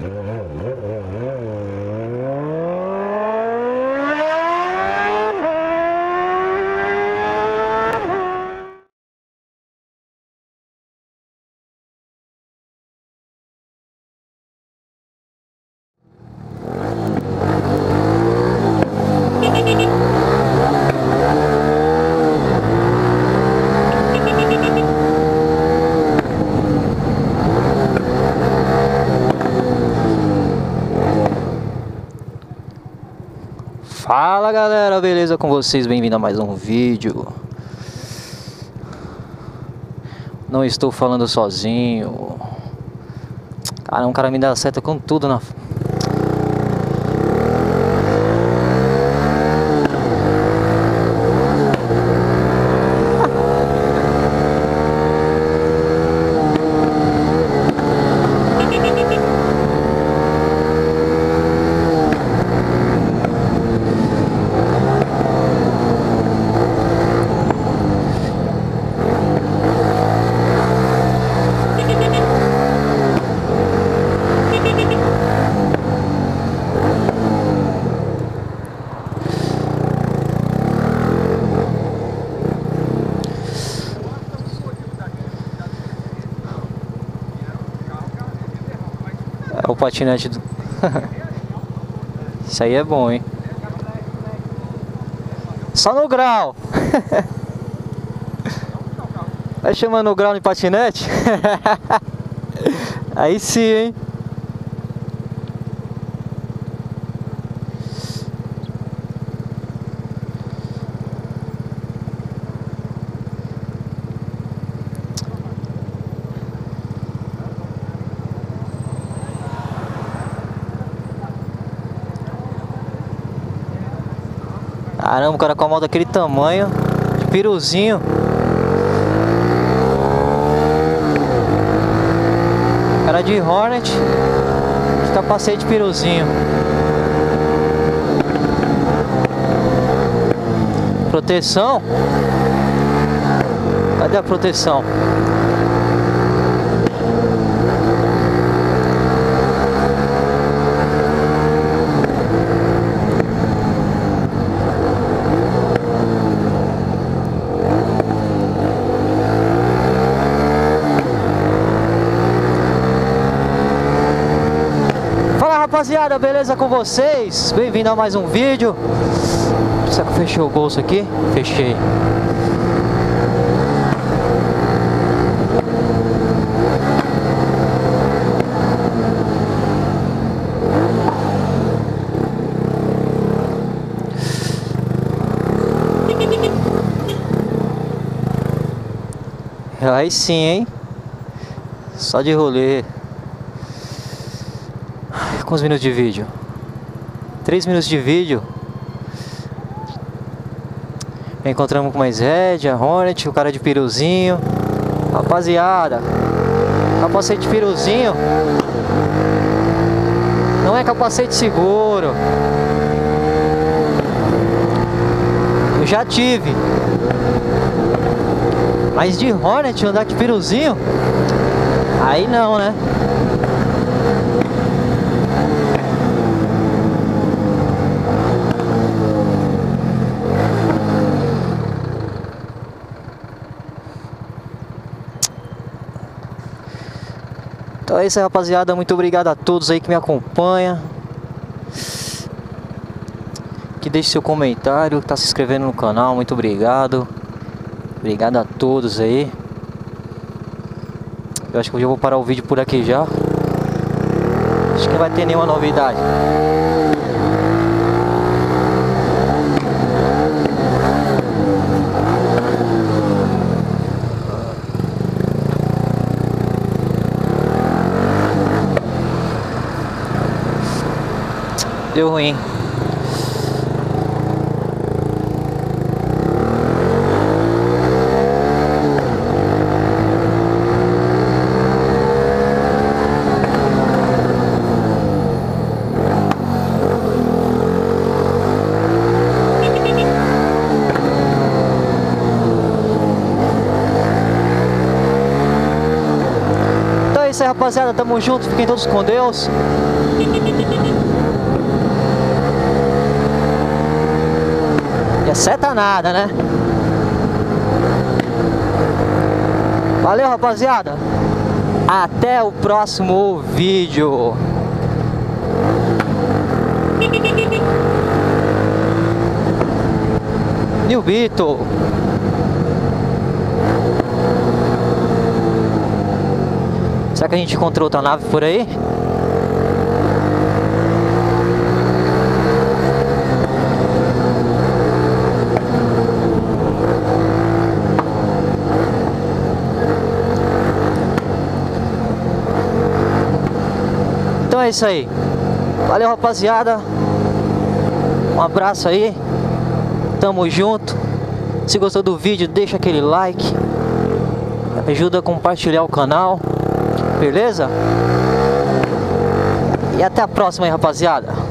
Fala galera, beleza com vocês? Bem-vindo a mais um vídeo. Não estou falando sozinho. Cara, um cara me dá seta com tudo na... É o patinete do... Isso aí é bom, hein? Só no grau. Vai chamando o grau de patinete? Aí sim, hein? Caramba, o cara com a moto daquele tamanho, de piruzinho. Cara de Hornet, de capacete piruzinho. Proteção? Cadê a proteção? Rapaziada, beleza com vocês? Bem-vindo a mais um vídeo. Será que eu fechei o bolso aqui? Fechei. Aí sim, hein? Só de rolê. Quantos minutos de vídeo? 3 minutos de vídeo. Encontramos com mais Red, a Hornet, o cara de piruzinho. Rapaziada, capacete de piruzinho não é capacete seguro. Eu já tive, mas de Hornet andar de piruzinho, aí não, né? Então é isso aí, rapaziada, muito obrigado a todos aí que me acompanham, que deixe seu comentário, que tá se inscrevendo no canal, muito obrigado. Obrigado a todos aí. Eu acho que hoje eu vou parar o vídeo por aqui já. Acho que não vai ter nenhuma novidade. Deu ruim. rapaziada, tamo junto, fiquem todos com Deus. E acerta nada, né? Valeu, rapaziada. Até o próximo vídeo. Nilbito. Será que a gente encontrou outra nave por aí? Então é isso aí. Valeu, rapaziada. Um abraço aí. Tamo junto. Se gostou do vídeo, deixa aquele like. Ajuda a compartilhar o canal. Beleza? E até a próxima aí, rapaziada.